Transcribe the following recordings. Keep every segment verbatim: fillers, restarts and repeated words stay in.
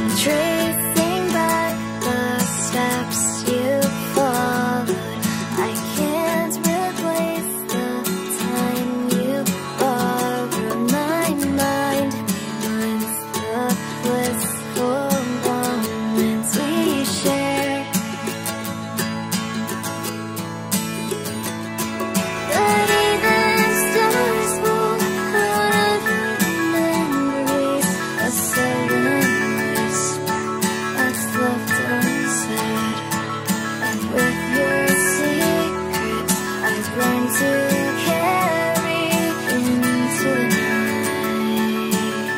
tracing back the steps you followed. I can't replace the time you borrowed. My mind reminds the blissful moments we shared. But even stars fall out of your memories. A silent whisper that's left unsaid. And with your secrets I've learned to carry into the night.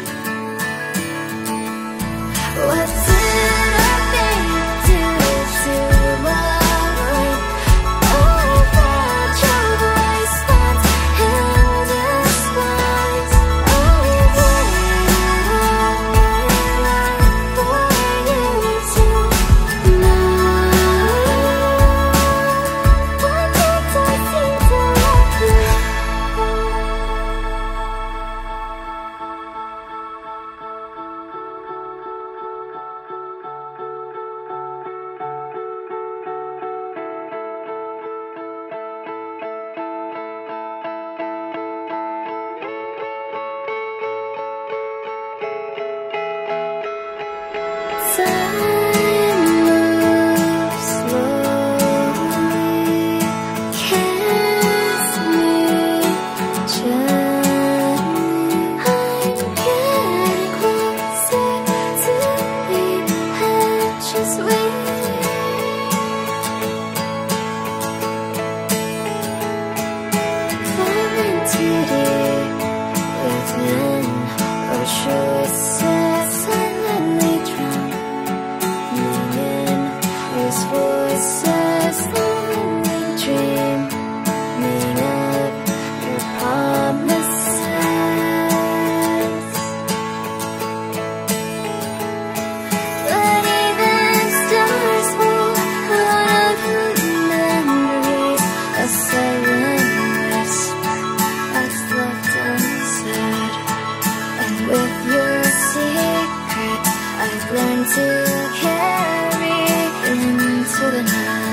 What's it a thing to live tomorrow? All that trouble I spent in despise. I waited all my life for you to know. Why can't I seem to let you go? Time moves slowly, kiss me gently. I'm getting closer to the edges waiting. Falling too deep within our choices, silently drowning in these voices, lonely dreaming of your promises. But even stars fall out of your memories. A silent whisper that's left unsaid. And with your secrets I've learned to carry into the night.